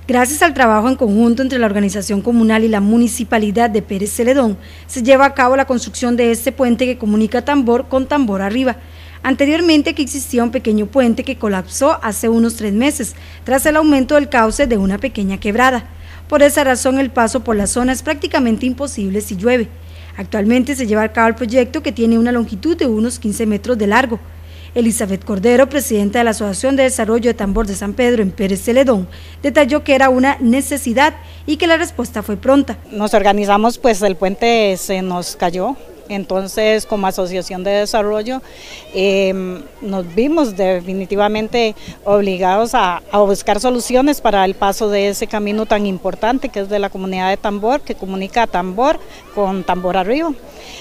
Gracias al trabajo en conjunto entre la organización comunal y la municipalidad de Pérez Celedón, se lleva a cabo la construcción de este puente que comunica Tambor con Tambor Arriba. Anteriormente aquí existía un pequeño puente que colapsó hace unos 3 meses, tras el aumento del cauce de una pequeña quebrada. Por esa razón el paso por la zona es prácticamente imposible si llueve. Actualmente se lleva a cabo el proyecto que tiene una longitud de unos 15 metros de largo. Elizabeth Cordero, presidenta de la Asociación de Desarrollo de Tambor de San Pedro en Pérez Celedón, detalló que era una necesidad y que la respuesta fue pronta. Nos organizamos, pues el puente se nos cayó, entonces como Asociación de Desarrollo nos vimos definitivamente obligados a buscar soluciones para el paso de ese camino tan importante que es de la comunidad de Tambor, que comunica a Tambor con Tambor Arriba.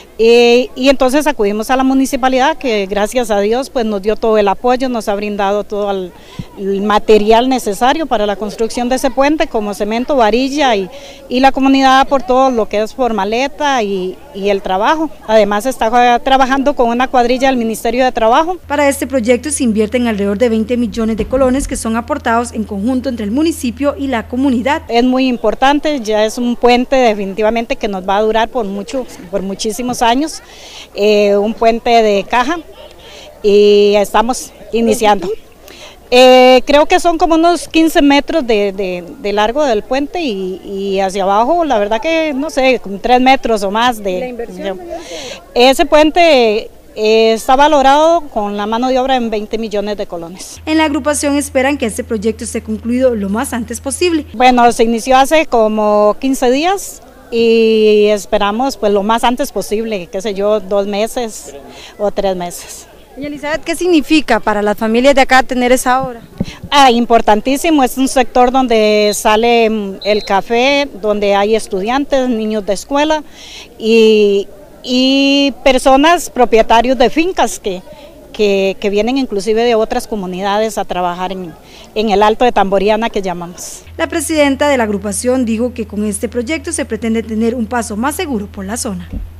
Y entonces acudimos a la municipalidad que gracias a Dios pues nos dio todo el apoyo, nos ha brindado todo el material necesario para la construcción de ese puente como cemento, varilla y la comunidad por todo lo que es formaleta y el trabajo. Además está trabajando con una cuadrilla del Ministerio de Trabajo. Para este proyecto se invierten alrededor de 20 millones de colones que son aportados en conjunto entre el municipio y la comunidad. Es muy importante, ya es un puente definitivamente que nos va a durar por muchísimos años, un puente de caja y estamos iniciando. Creo que son como unos 15 metros de largo del puente y hacia abajo, la verdad que no sé, 3 metros o más de inversión. Ese puente está valorado con la mano de obra en 20 millones de colones. En la agrupación esperan que este proyecto esté concluido lo más antes posible. Bueno, se inició hace como 15 días. Y esperamos pues lo más antes posible, qué sé yo, 2 meses o 3 meses. Y Elizabeth, ¿qué significa para las familias de acá tener esa obra? Importantísimo, es un sector donde sale el café, donde hay estudiantes, niños de escuela y personas propietarios de fincas que vienen inclusive de otras comunidades a trabajar en el Alto de Tamboriana que llamamos. La presidenta de la agrupación dijo que con este proyecto se pretende tener un paso más seguro por la zona.